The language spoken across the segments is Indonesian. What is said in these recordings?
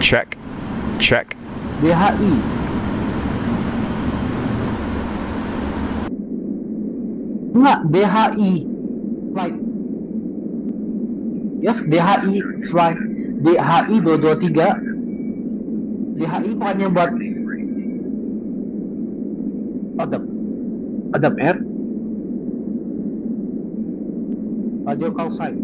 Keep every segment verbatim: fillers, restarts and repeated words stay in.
Check. Check. D H I. Enggak, D H I. Flight. Yes, D H I. Flight. D H I dua dua tiga. D H I bukannya buat Adam. Adam Air. Radio call sign.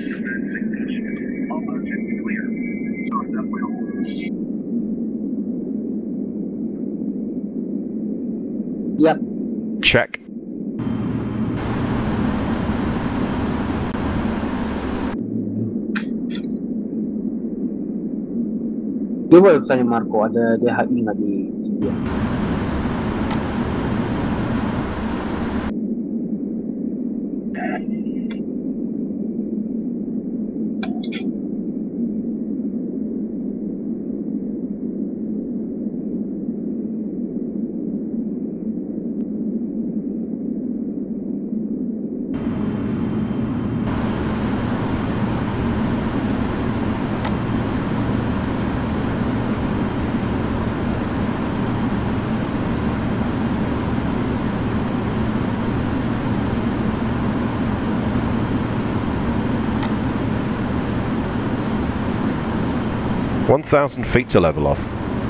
Yep. Check. Coba tanya Marco, ada D H I nggak di dia? one thousand feet to level off.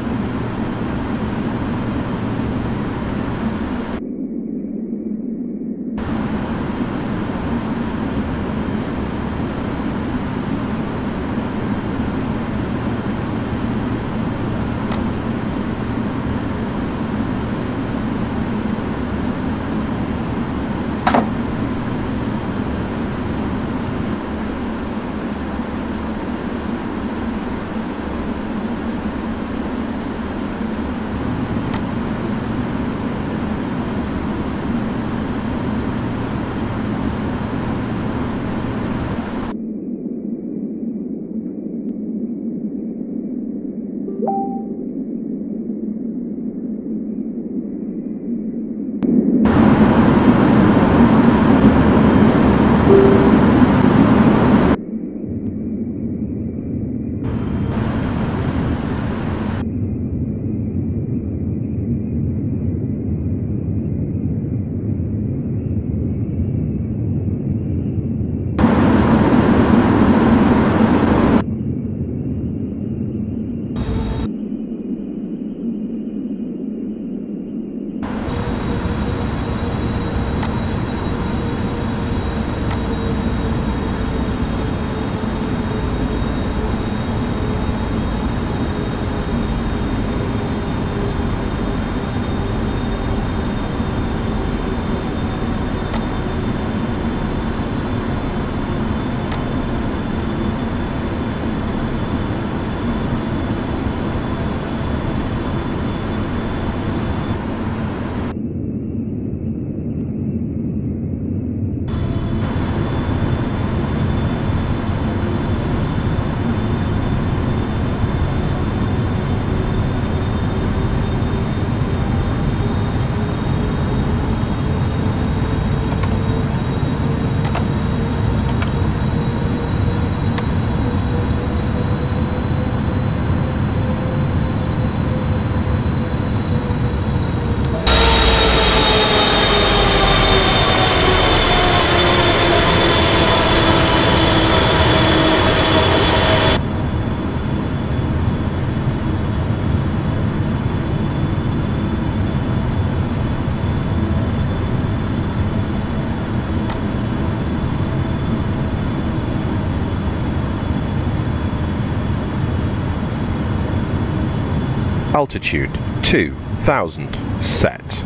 Altitude two thousand set.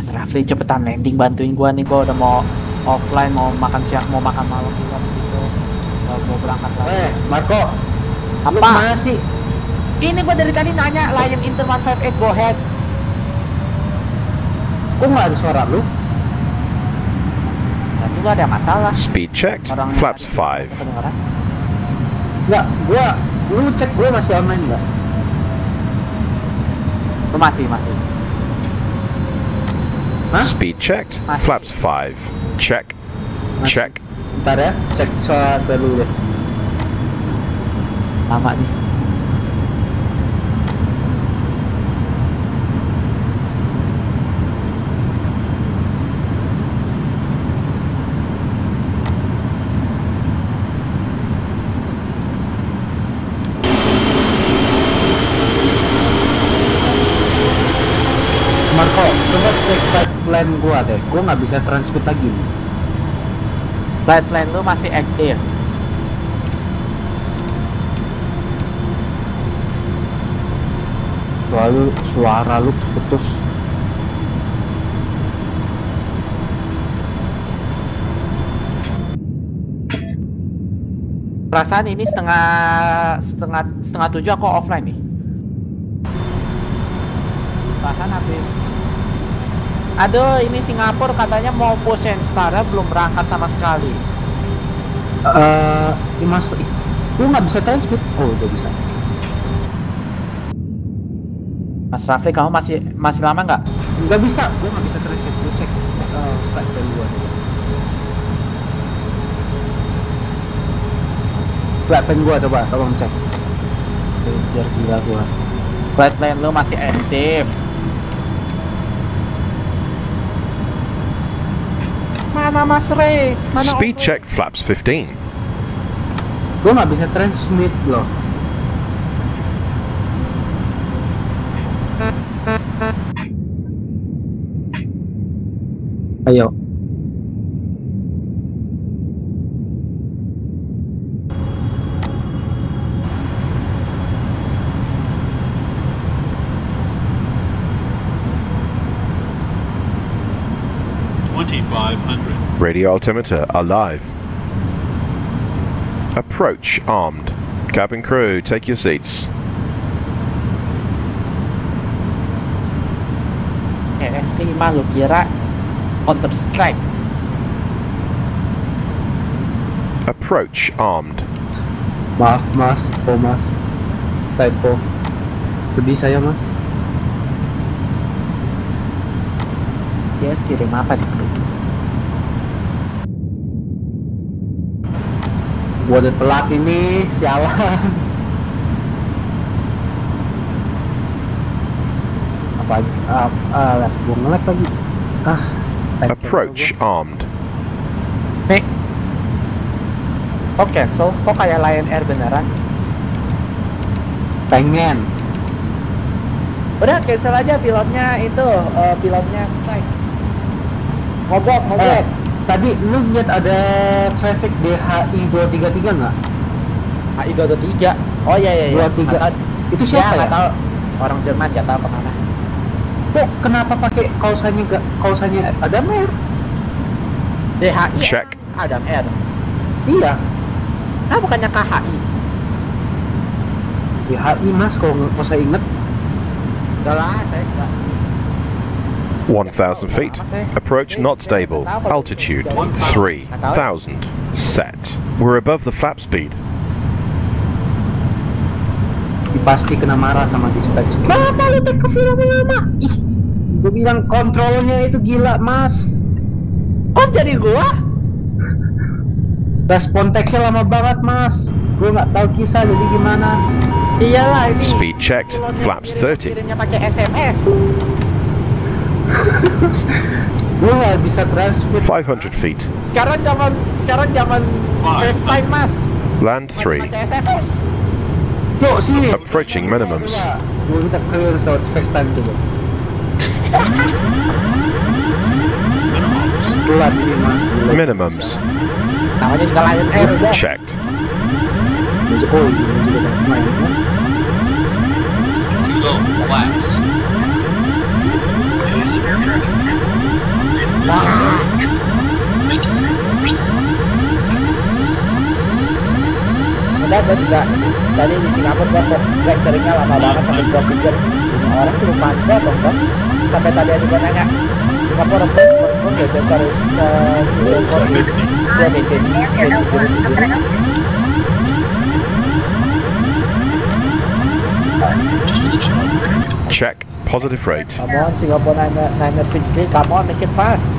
Mas Rafli cepetan landing, bantuin gua nih, gua udah mau offline, mau makan siang, mau makan malam juga di situ. Gua mau berangkat lagi. Eh, Marco. Lu Apa? mana sih? Ini gua dari tadi nanya Lion Inter one five eight, go ahead. Kok nggak ada suara lu? Dan juga ada masalah. Speed checked. Orangnya Flaps ada- five. kedengeran. Nggak, gua, lu cek gue masih online nggak? Lu masih, masih. Hah? Speed checked. Masih. Flaps five. Check. Masih. Check. Ntar ya, cek soal dulu deh. Lama nih. Marco, coba cek flight plan gua deh. Gua nggak bisa transmit lagi nih. Flight plan lu masih aktif. Soalnya suara lu putus. Perasaan ini setengah setengah setengah tujuh aku offline nih. Perasaan habis. Aduh, ini Singapura katanya mau push and start, belum berangkat sama sekali. Eh, uh, mas, lu nggak bisa transmit? Oh, udah bisa. Mas Rafli, kamu masih masih lama nggak? Nggak bisa, gua nggak bisa transmit. Lu cek uh, flight plan gua. Flight plan gua coba, tolong cek. Anjir, gila gua. Flight plan lu masih aktif. Mana Mas Ray? Mana Speed Om? checked. Flaps fifteen. Gua nggak bisa transmit loh. Ayo. twenty-five hundred. Radio altimeter alive. Approach armed. Cabin crew, take your seats. E S lima lu kira Counter Strike. Approach armed. Maaf mas, oh mas, typo. Sedih saya mas. Yes, kirim apa di grup? Gua udah telat ini, sialan. Apa? Ah, ah, gua nge-lag lagi. Ah. typo Approach armed. Nih. Kok cancel? Kok kayak Lion Air beneran? gua. Pengen. Udah cancel aja pilotnya itu, eh, pilotnya strike. Mogok, mogok. Eh, tadi lu lihat ada traffic D H I dua tiga tiga nggak? H I dua dua tiga. Oh iya iya iya. dua tiga. Nggak tahu. Itu siapa Ya, nggak ya? tahu. Orang Jerman nggak tahu kemana. Tuh kenapa pakai kaosanya gak kaosanya ada mer? D H I Check. Adam Air. Iya, Ah bukannya K H I. D H I mas kalau nggak kalau saya inget. Udah lah, saya nggak. one thousand feet. Approach not stable. Altitude three thousand. Set. We're above the flap speed. Pasti kena marah sama dispatch. Kenapa lu take off lama-lama? Ih, gue bilang kontrolnya itu gila mas. Kok jadi gua? Respon teksnya lama banget mas. Gue nggak tahu kisah jadi gimana. Iyalah ini. Speed checked. Pilotnya Flaps kirim- thirty. Kirimnya pakai S M S. Gue nggak bisa transmit. five hundred feet. Sekarang zaman sekarang zaman FaceTime Mas. Land Masih three. pakai S M S. Tuh sini. Approaching minimums. Gue minta clearance lewat FaceTime coba. Telat ini mas. Minimums. Namanya juga Lion Air udah. Checked. Oh iya juga udah main kan. Too low. Collapse. Okay, severe traffic. Udah gue juga tadi di Singapura gue kok trackeringnya lama banget sampai gue pikir ini orang tuh lupa gue atau enggak sih, sampai tadi aja gue nanya Singapura approach confirm ya just harus two zero four is still maintaining heading zero to zero. Check. Positive rate. Come on Singapore niner six three, come on make it fast.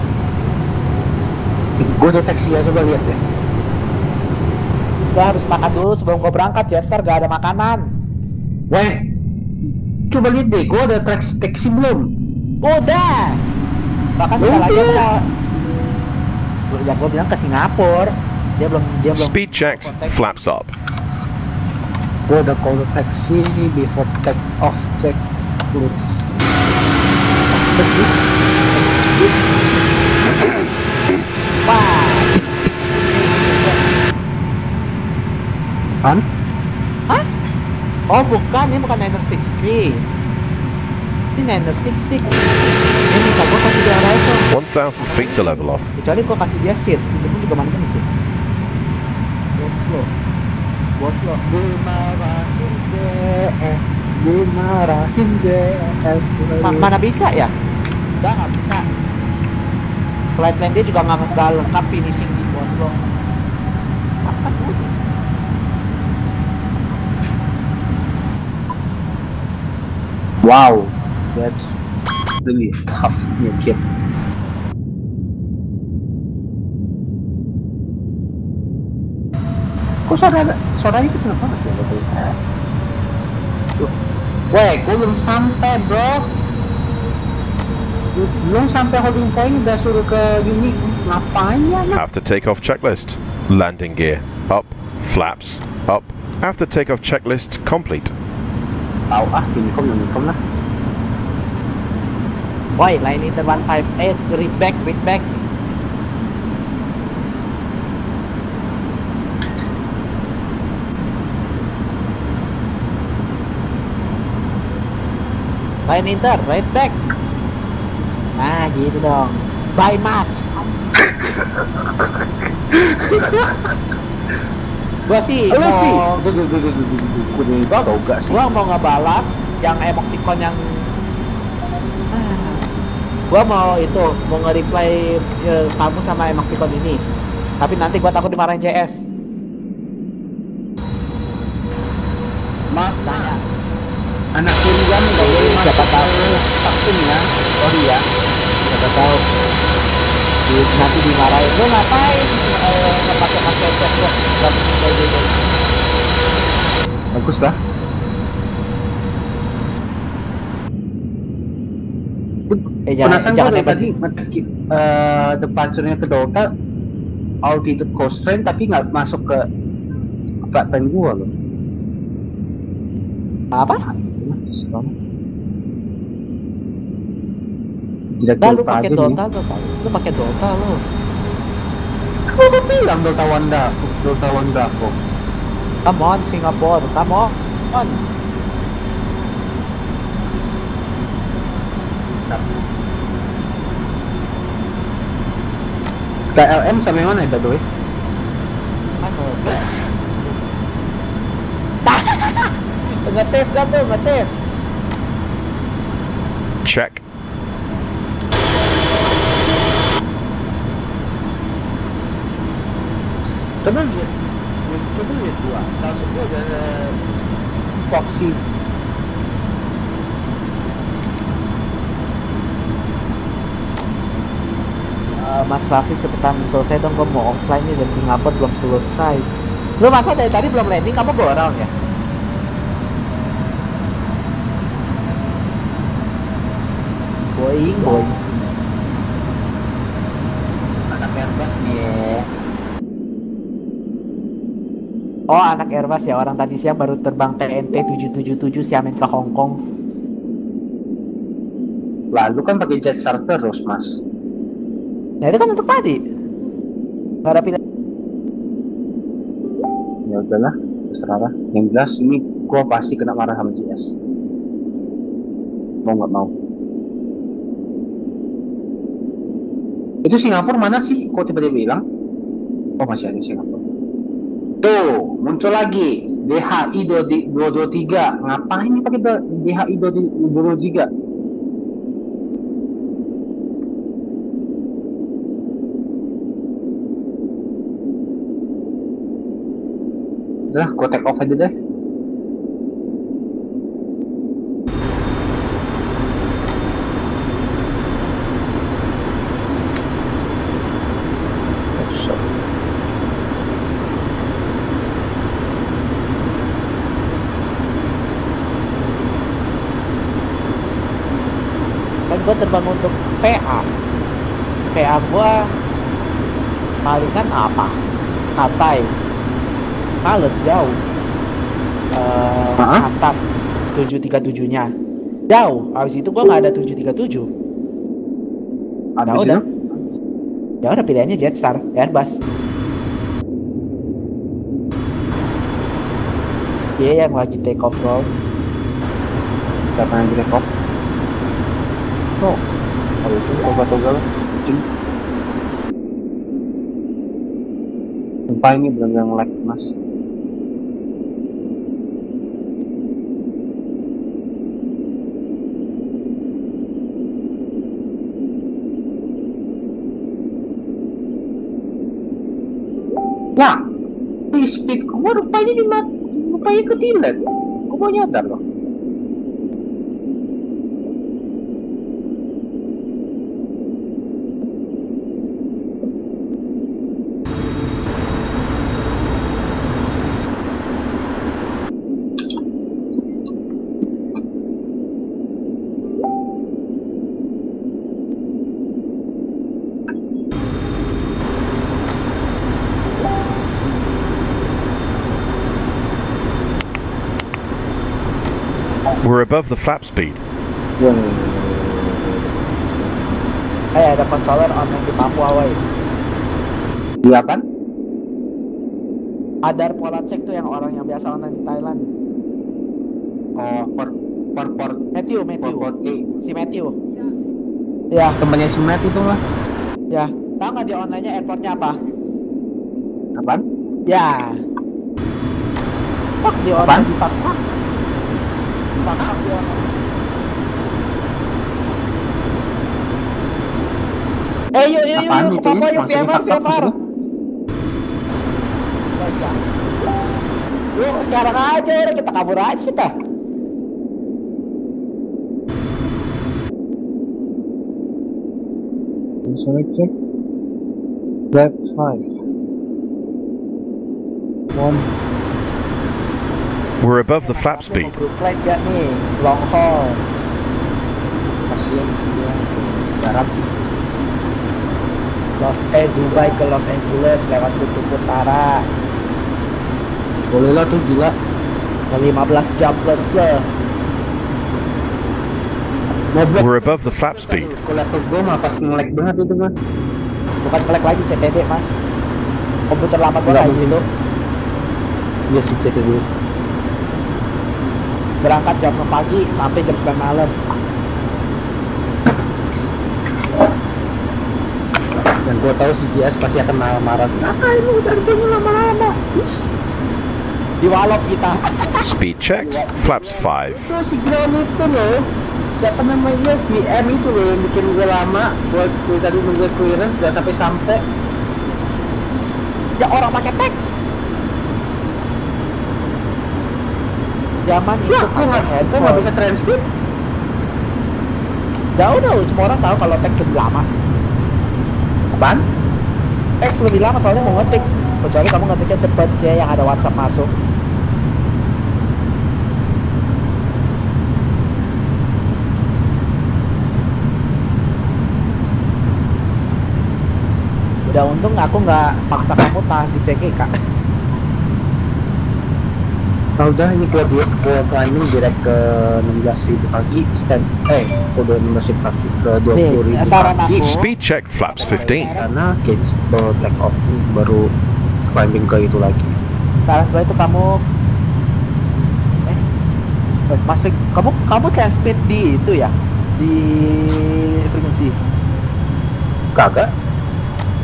Gue deteksi ya, coba lihat deh. Udah harus makan dulu sebelum gue berangkat, Chester gak ada makanan. Weh, coba lihat deh, gue ada deteksi deteksi belum? Udah. Bahkan kita lagi mau, ya gue bilang ke Singapura, dia belum dia belum. Speed checks. Flaps up. Gue ada call deteksi before take off check looks. Wah. Kan? Hah? Oh bukan, ini bukan niner six three. Ini niner six six. Ini minta gue kasih dia rifle. one thousand feet to level off. Kecuali gue kasih dia seat, itu pun juga mana mikir. Bos lo, bos lo. Dimarahin J S, dimarahin J S. Ma mana bisa ya? Udah nggak bisa. Flight plan dia juga nggak nggak lengkap finishing di bos lo. Apa tuh? Wow, that's really tough new kid. Kok suara suaranya kecil banget ya betul? Weh, gue belum sampai bro. Belum sampai holding point udah suruh ke unit. Ngapain ya? After takeoff checklist. Landing gear. Up. Flaps. Up. After takeoff checklist complete. Tahu ah, Unicom Unicom lah. Boy, line in the one five eight, read back, read back. Line inter, right back. Nah, gitu dong. By mass. Gua sih Lu mau, sih. Gue tau gak sih. gua mau ngebalas yang emoticon yang ah, gua mau itu mau nge-reply ya, kamu sama emoticon ini. Tapi nanti gua takut dimarahin J S. Makanya anak kuliah nggak boleh Siapa tahu vaksin ya, sorry ya. siapa tahu di, nanti dimarahin lu ngapain eh, ngepakai pakai checkbox kamu kayak gitu. Bagus lah. Eh jangan Penasaran jangan gue hebat. tadi uh, departure-nya ke Delta altitude constraint tapi nggak masuk ke platform gua loh. Apa? Tidak Dah lu Delta pakai aja Delta nih. lu, lu pakai Delta lu. Kamu udah bilang Delta Wanda, Delta Wanda kok. Come on Singapore, come on. on. K L M sampai mana ya by the way? Ano? Nge-save kan tuh, nge-save. Check. Coba lihat, coba lihat gua. Salah satu ada Foxy. Uh, Mas Raffi cepetan selesai dong, gue mau offline nih dan Singapura belum selesai. Lu masa dari tadi belum landing, kamu go around ya? Boeing, Boeing. Anak Airbus nih ya. Oh anak Airbus ya, orang tadi siang baru terbang T N T tujuh tujuh tujuh Xiamen ke Hong Kong. Lalu kan pakai Jetstar terus mas. Nah itu kan untuk tadi. Gak ada pilihan. Ya udahlah, terserah lah. Yang jelas ini gua pasti kena marah sama J S. Mau nggak mau. Itu Singapura mana sih? Kok tiba-tiba hilang? Oh masih ada Singapura. Tuh muncul lagi D H I dua dua tiga. Ngapain nih pakai D H I dua dua tiga? Udah, gue take off aja deh. Gue terbang untuk V A V A gue palingan apa Katai males jauh uh, atas tujuh tiga tujuh nya jauh, habis itu gue nggak ada tujuh tiga tujuh. Ya udah ya udah pilihannya Jetstar Airbus. Dia yang lagi take off roll. Siapa yang take off? Oh, kalau itu toga-toga lah, kucing. Sumpah ini benar-benar nge-lag, mas. Ya, di speed gue rupanya di mat, rupanya ketilat. Gue mau nyadar loh. We're above the flap speed. Eh, ada controller online di Papua, woi. Di apa? Ada pola cek tuh yang orang yang biasa online di Thailand. Oh, per per per Matthew, Matthew. per per Si Matthew. Ya, temannya si Matt itu lah. ya. Tahu nggak di online-nya airportnya apa? Apaan? Ya. Fuck di Apaan? online di fuck fuck. Fuck fuck di online. Eh, yuk, yuk, Apaan yuk, yuk, itu ke Papua, ya? yuk, Maksudnya V R, fuck V R. fuck maksudnya? Yuk, sekarang aja udah kita kabur aja kita. Select check. Left five. One. We're above the flap speed. Good flight gak nih? Long haul. Kasihan sembilan. Darat. Los eh Dubai ke Los Angeles lewat kutub utara. Boleh lah tuh gila. lima belas jam plus plus. We're above the flap speed. Kalau level gue mah pasti nge-lag banget itu kan. Bukan nge-lag lagi C T D mas. Komputer lama gue Nggak kayak mungkin. gitu. Iya sih C T D. Berangkat jam enam pagi sampai jam sembilan malam. Dan gue tahu si J S pasti akan marah-marah. Ngapain lu dari dulu lama-lama? Ih, Di Walop kita. Speed checked. Flaps five. itu si Ground itu loh. Siapa namanya si M itu loh yang bikin gue lama. Buat gue tadi nunggu clearance gak sampai-sampai. Ya orang pakai teks. Zaman itu Ya, gue pakai nggak gue nggak handphone. bisa transfer. Jauh dah, semua orang tahu kalau teks lebih lama. Apaan? Teks lebih lama soalnya mau ngetik. Kecuali kamu ngetiknya cepet sih yang ada WhatsApp masuk. Udah untung aku nggak paksa kamu tahan di C G K. Nah udah ini keluar dia ke climbing direct ke enam belas ribu kaki stand eh kode enam belas ribu kaki ke dua puluh ribu Nih, saran kaki aku. Speed check. Flaps fifteen. karena gates ke take off baru climbing ke itu lagi. Saran gue itu kamu eh, eh Mas Fik, kamu kamu change speed di itu ya di frekuensi. Kagak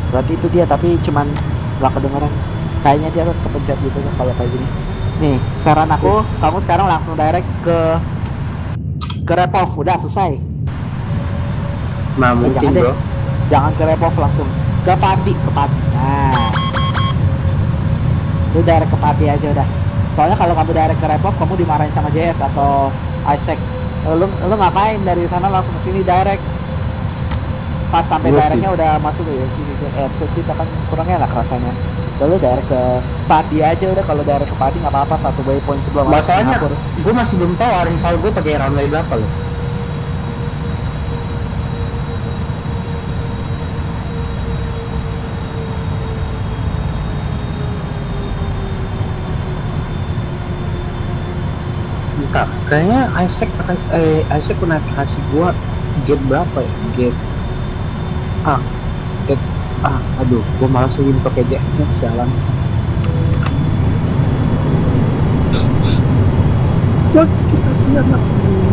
Berarti itu dia, tapi cuman nggak kedengeran. Kayaknya dia tuh kepencet gitu tuh kalau kayak gini. Nih, saran aku, kamu sekarang langsung direct ke ke Repov, udah selesai. Nah, Eh, mungkin jangan deh, bro. jangan ke Repov, langsung ke Pati, ke Pati. Nah, lu direct ke Pati aja udah. Soalnya kalau kamu direct ke Repov, kamu dimarahin sama J S atau Isaac. Lu lu ngapain dari sana langsung ke sini direct? Pas sampai Iya sih. directnya udah masuk ya ke airspace kita kan kurang enak rasanya. Lalu direct ke Padi aja udah, kalau direct ke Padi nggak apa-apa, satu waypoint sebelum masuk Masalahnya, Singapura. gue masih belum tahu arrival gue pakai runway berapa loh. Entah, kayaknya Isaac pakai eh Isaac pernah kasih gua gate berapa ya? Gate ah, gate ah, aduh, gua malas lagi pakai gate-nya, sialan. Cek, kita lihat lah.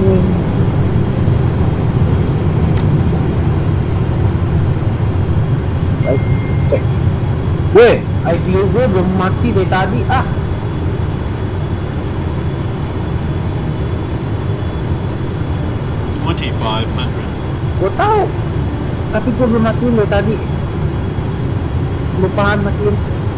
Baik, cek. Weh, I P O gua belum mati dari tadi ah. twenty-five hundred. Gue tahu, tapi gue belum matiin lo tadi. Lupaan matiin.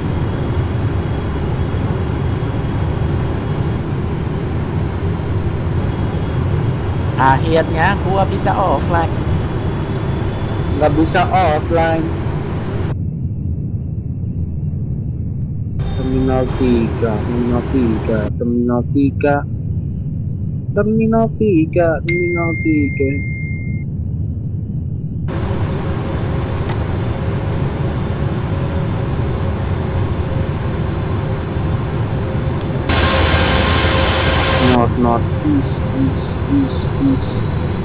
Akhirnya gua bisa offline. Nggak bisa offline. Terminal tiga, terminal tiga, terminal tiga, terminal tiga, terminal tiga. North, north, east, east, east, east.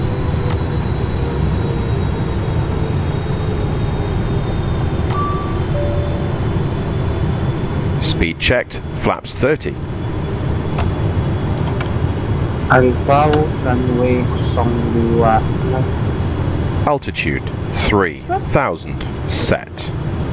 Speed checked. Flaps thirty. Arrival runway nol dua. Altitude three thousand. Set.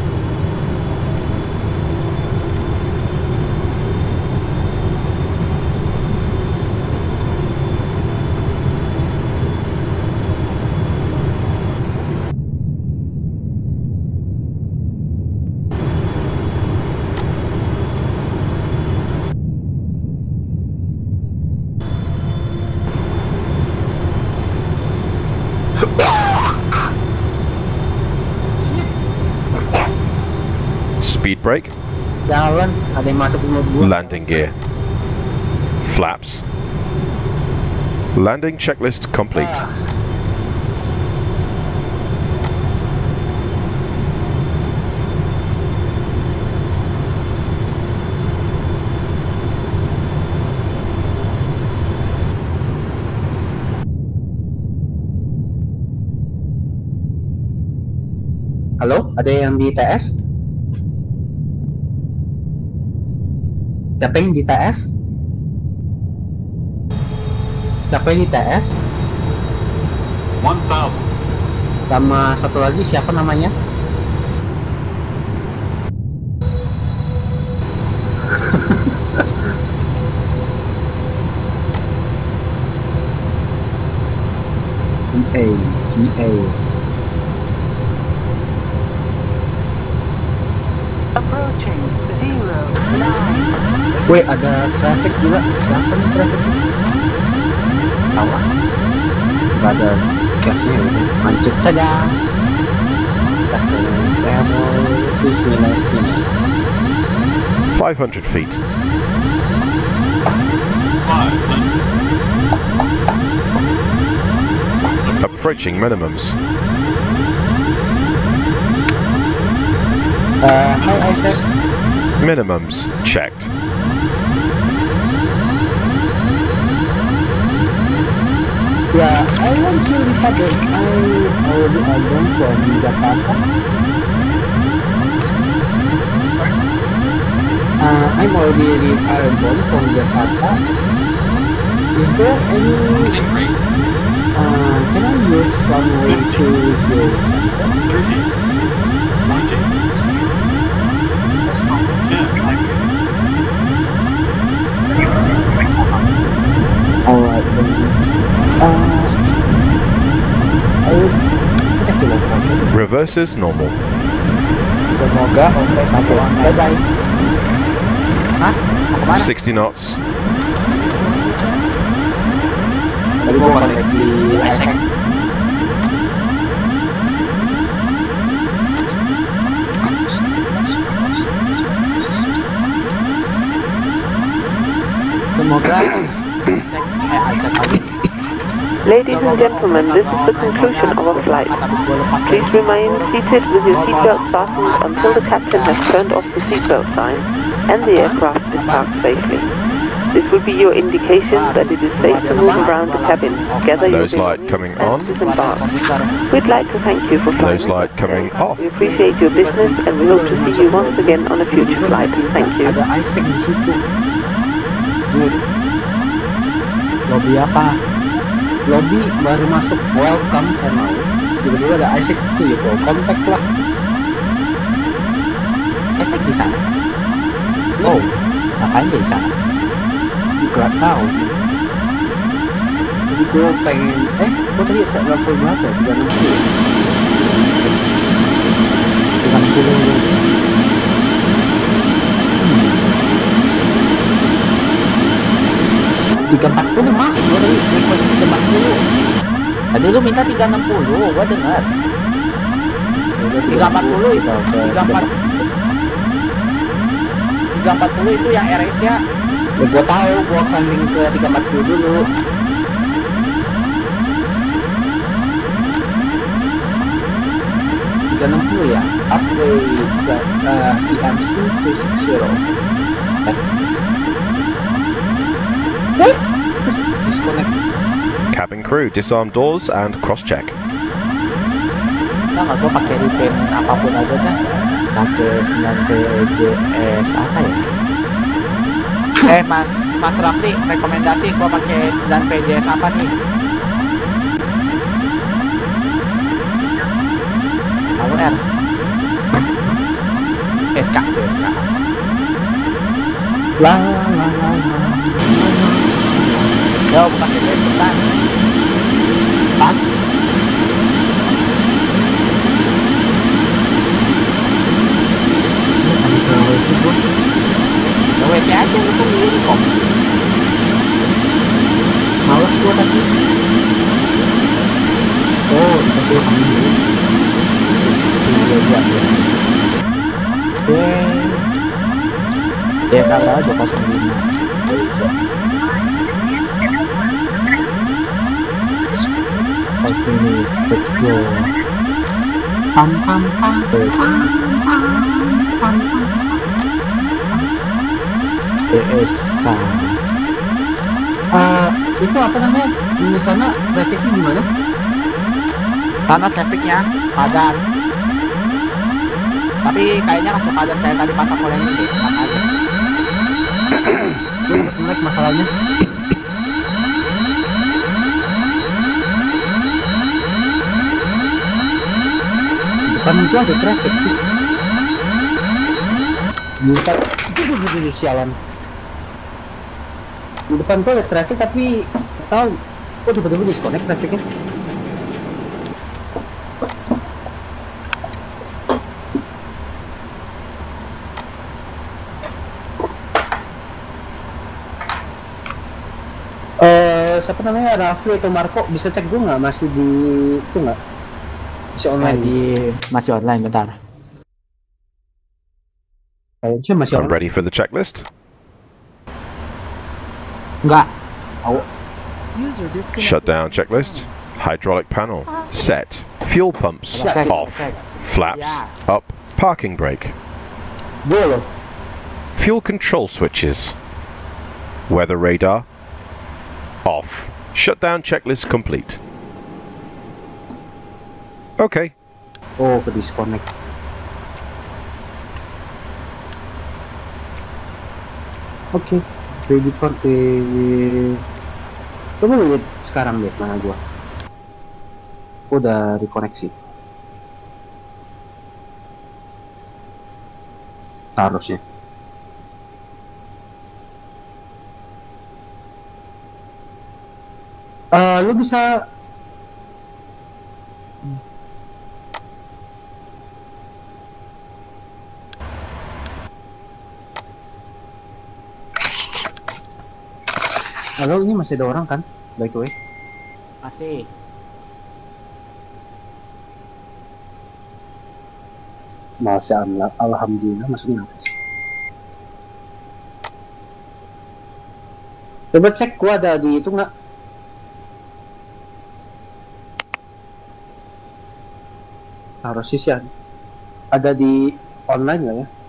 Speed brake. Jalan, ada yang masuk mulut gua. Landing gear. Flaps. Landing checklist complete. Halo, ada yang di T S? Siapa yang di T S? Siapa yang di T S? one thousand. Sama satu lagi siapa namanya? G A, G A. Approaching zero nine. Wih, ada traffic juga. Siapa nih traffic? Tahu ah. Gak ada gasnya, udah lanjut saja. Kita ke travel destination. five hundred feet. five hundred. Approaching minimums. Uh, hi Isaac. Minimums checked. Yeah, I want to recover. I already album from Jakarta. Uh, I'm already the album from Jakarta. is there any Sink rate. uh, can I use runway two zero seven? thirty. twenty. ten. Alright then. Uh, I would take the location. Reverse as normal. Semoga oke kamu bye bye. Hah? Mau kemana? sixty knots. Tadi gua koneksi Isaac. Semoga Isaac eh Isaac lagi. Ladies and gentlemen, this is the conclusion of our flight. Please remain seated with your seatbelt fastened until the captain has turned off the seatbelt sign and the aircraft is parked safely. This will be your indication that it is safe to move around the cabin, gather your Nose light coming on. and disembark. We'd like to thank you for flying Nose light with us coming today. off. We appreciate your business and we hope to see you once again on a future flight. Thank you. Ada Isaac di situ. Good. Lobby apa? Lobby baru masuk welcome channel. Tiba-tiba ada Isaac di situ ya, bro. Contact lah. Isaac di sana. Oh, ngapain dia di sana? Gak tahu. Jadi gue pengen, eh, gue tadi set level berapa? tiga enam puluh. Dengan puluh. tiga empat puluh masuk, gue tadi request tiga empat puluh. Tadi lu minta tiga enam puluh, gua dengar. tiga empat puluh itu, tiga empat tiga empat puluh itu yang R S ya. Ya gue tahu, gue climbing ke tiga empat puluh dulu. tiga enam puluh ya, upgrade uh, E M C tiga enam nol. Eh, terus disconnect. Cabin crew, disarm doors and cross-check. Nah, nggak gua pakai repaint apapun aja dah. Pakai sembilan V J S apa ya? Eh, Mas Mas Rafli, rekomendasi gua pakai sembilan V J S apa nih? Lalu R. S K, J S K. La la la la. Yo, buka sini cepetan. Pak. Ini ke W C gue. Ke W C aja lu kan dulu kok. Males gue tadi. Oh, dikasih kami dulu. Sini dia buat ya. Oke. Desa berapa? dua nol lima. Five minutes, let's go. Pam pam pam pam pam. E S K. Eh, itu apa namanya? Di sana trafficnya gimana? Sana trafficnya padat. Tapi kayaknya nggak sepadat kayak tadi pas aku landing deh, tenang aja. Gue inget masalahnya. Depan itu ada traffic terus. Bentar, itu gue berdiri sialan. Di depan tuh ada traffic tapi tahu, kok tiba-tiba disconnect trafficnya. Eh, siapa namanya, Rafli atau Marco bisa cek gue nggak, masih di itu nggak? Masih online? Nah, di masih online bentar. Kayaknya masih I'm online. ready for the checklist. Enggak. Oh, Shutdown checklist. Hydraulic panel. Set. Fuel pumps. Check, Off. check. Flaps. Yeah. Up. Parking brake. boleh. Fuel control switches. Weather radar. Off. Shutdown checklist complete. Okay. Oh, ke disconnect. Oke, ready for the Coba lu lihat sekarang deh mana gua. Udah dikoneksi. Harusnya. Eh, lu bisa Halo, ini masih ada orang kan? By the way. Masih. Masya Allah, alhamdulillah maksudnya apa sih? Coba cek gua ada di itu nggak? Harusnya sih ada. Ada di online nggak ya?